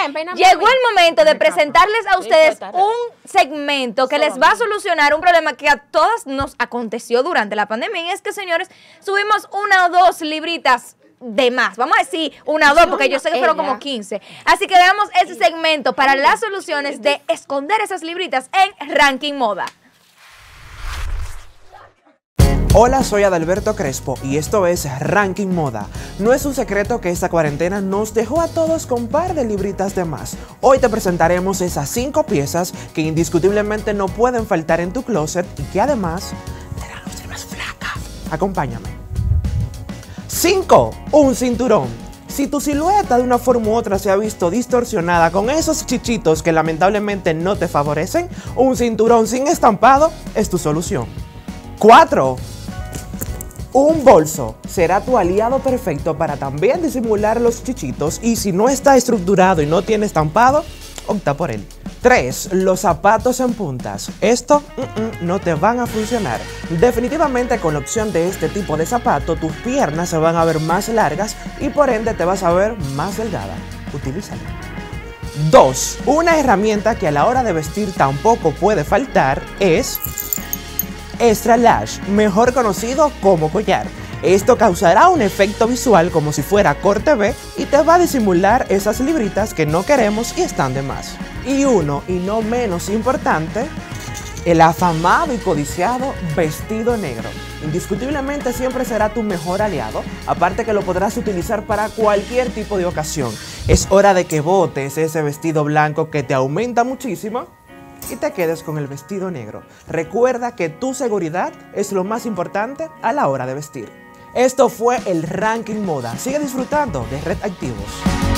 peíname. Llegó el momento de presentarles a ustedes un segmento que les va a solucionar un problema que a todas nos aconteció durante la pandemia. Y es que, señores, subimos 1 o 2 libritas de más. Vamos a decir 1 o 2, porque yo sé que fueron como 15. Así que veamos ese segmento para las soluciones de esconder esas libritas en Ranking Moda. Hola, soy Adalberto Crespo y esto es Ranking Moda. No es un secreto que esta cuarentena nos dejó a todos con par de libritas de más. Hoy te presentaremos esas 5 piezas que indiscutiblemente no pueden faltar en tu closet y que además te harán lucir más flaca. Acompáñame. 5. Un cinturón. Si tu silueta de una forma u otra se ha visto distorsionada con esos chichitos que lamentablemente no te favorecen, un cinturón sin estampado es tu solución. 4. Un bolso será tu aliado perfecto para también disimular los chichitos y si no está estructurado y no tiene estampado, opta por él. 3. Los zapatos en puntas. Esto no te van a funcionar. Definitivamente con la opción de este tipo de zapato, tus piernas se van a ver más largas y por ende te vas a ver más delgada. Utilízalo. 2. Una herramienta que a la hora de vestir tampoco puede faltar es Extra Lash, mejor conocido como collar. Esto causará un efecto visual como si fuera corte B y te va a disimular esas libritas que no queremos y están de más. Y uno, y no menos importante, el afamado y codiciado vestido negro. Indiscutiblemente siempre será tu mejor aliado, aparte que lo podrás utilizar para cualquier tipo de ocasión. Es hora de que botes ese vestido blanco que te aumenta muchísimo y te quedes con el vestido negro. Recuerda que tu seguridad es lo más importante a la hora de vestir. Esto fue el Ranking Moda. Sigue disfrutando de Red Activos.